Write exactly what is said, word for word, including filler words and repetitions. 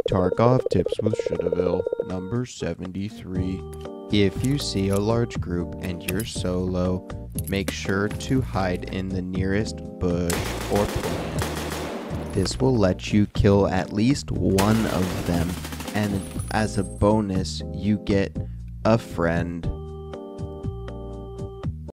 Tarkov Tips with Shouldaville, number seventy-three. If you see a large group and you're solo, make sure to hide in the nearest bush or plant. This will let you kill at least one of them, and as a bonus, you get a friend.